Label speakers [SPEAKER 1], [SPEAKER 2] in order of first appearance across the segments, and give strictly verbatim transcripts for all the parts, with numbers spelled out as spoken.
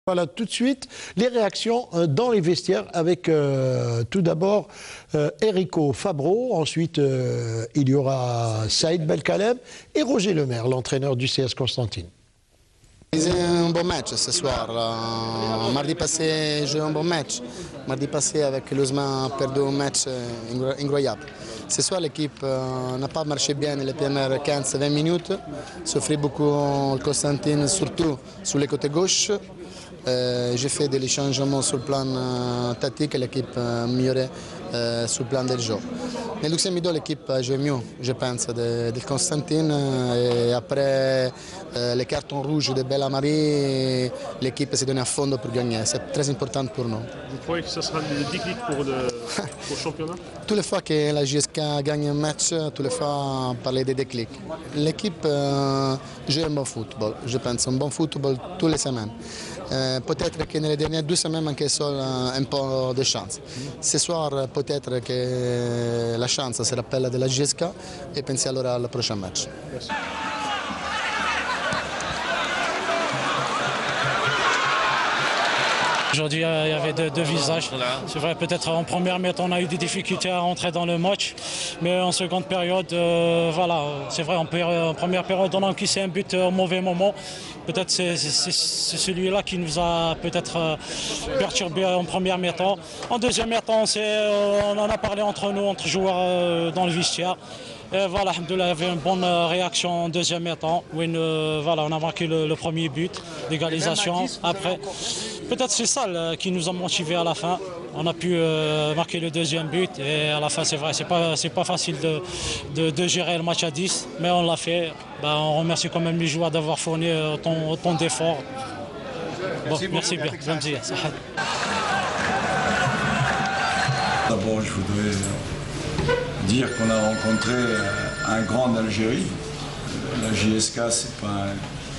[SPEAKER 1] Voilà tout de suite les réactions dans les vestiaires avec euh, tout d'abord euh, Enrico Fabro, ensuite euh, il y aura Saïd Belkalem et Roger Lemaire, l'entraîneur du C S Constantine.
[SPEAKER 2] C'est un bon match ce soir. Euh, mardi passé, j'ai eu un bon match. Mardi passé, avec l'Ousmane, a perdu un match incroyable. Ce soir, l'équipe euh, n'a pas marché bien les premières quinze à vingt minutes. Souffrit beaucoup Constantine, surtout sur les côtés gauche. Euh, j'ai fait des changements sur le plan euh, tactique et l'équipe a amélioré euh, sur le plan del jeu. Nel deuxième mi-temps, l'équipe a joué mieux, je pense, de, de Constantine. Et après euh, les cartons rouges de Bellamari, l'équipe s'est donnée à fond pour gagner. C'est très important pour nous.
[SPEAKER 3] Vous croyez que ce sera le déclic pour le, pour le championnat?
[SPEAKER 2] Toutes les fois que la J S K gagne un match, toutes les fois on parlait des déclics. L'équipe euh, joue un bon football, je pense, un bon football toutes les semaines. Euh, peut-être que dans les dernières deux semaines manquait seul un, un peu de chance. Ce soir, peut-être que la chance se rappelle de la J S K et pensez alors au prochain match. Merci.
[SPEAKER 4] Aujourd'hui, il y avait deux, deux visages. C'est vrai, peut-être en première mi-temps, on a eu des difficultés à rentrer dans le match. Mais en seconde période, euh, voilà, c'est vrai, en, en première période, on a encaissé un but au mauvais moment. Peut-être c'est celui-là qui nous a peut-être euh, perturbé en première mi-temps. En deuxième mi-temps, euh, on en a parlé entre nous, entre joueurs euh, dans le vestiaire. Et voilà, il y avait une bonne réaction en deuxième mi-temps. Euh, voilà, on a marqué le, le premier but d'égalisation. Après, peut-être c'est ça là, qui nous a motivés à la fin. On a pu euh, marquer le deuxième but et à la fin, c'est vrai, c'est pas, c'est pas facile de, de, de gérer le match à dix, mais on l'a fait. Ben, on remercie quand même les joueurs d'avoir fourni autant, autant d'efforts. Bon, merci bien.
[SPEAKER 5] D'abord, je voudrais dire qu'on a rencontré un grand d'Algérie. La J S K, c'est pas un...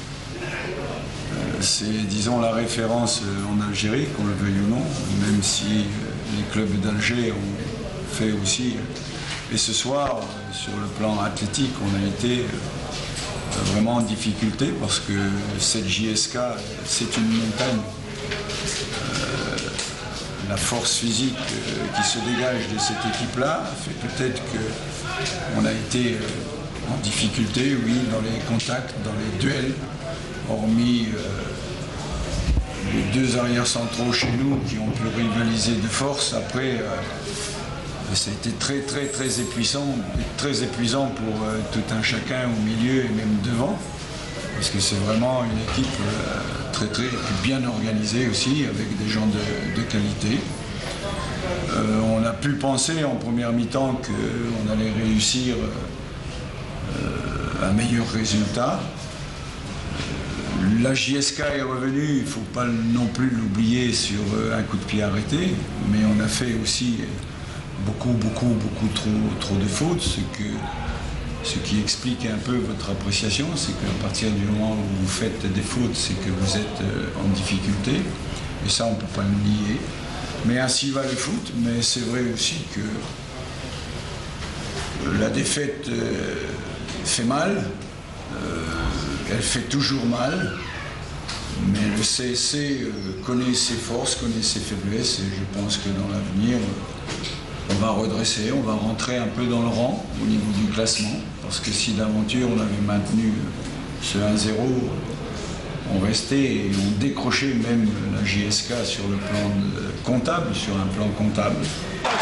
[SPEAKER 5] c'est, disons, la référence en Algérie, qu'on le veuille ou non, même si les clubs d'Alger ont fait aussi. Et ce soir, sur le plan athlétique, on a été vraiment en difficulté parce que cette J S K, c'est une montagne. Euh, la force physique qui se dégage de cette équipe-là fait peut-être qu'on a été en difficulté, oui, dans les contacts, dans les duels, hormis euh, les deux arrières centraux chez nous qui ont pu rivaliser de force. Après, euh, ça a été très très très épuisant, très épuisant pour euh, tout un chacun au milieu et même devant, parce que c'est vraiment une équipe euh, très très bien organisée aussi, avec des gens de, de qualité. Euh, on a pu penser en première mi-temps qu'on allait réussir euh, un meilleur résultat. La J S K est revenue, il ne faut pas non plus l'oublier, sur un coup de pied arrêté, mais on a fait aussi beaucoup, beaucoup, beaucoup trop, trop de fautes, ce, que, ce qui explique un peu votre appréciation, c'est qu'à partir du moment où vous faites des fautes, c'est que vous êtes en difficulté, et ça on ne peut pas le nier. Mais ainsi va le foot, mais c'est vrai aussi que la défaite fait mal. Euh, Elle fait toujours mal, mais le C S C connaît ses forces, connaît ses faiblesses, et je pense que dans l'avenir, on va redresser, on va rentrer un peu dans le rang au niveau du classement, parce que si d'aventure on avait maintenu ce un zéro, on restait et on décrochait même la J S K sur le plan comptable, sur un plan comptable.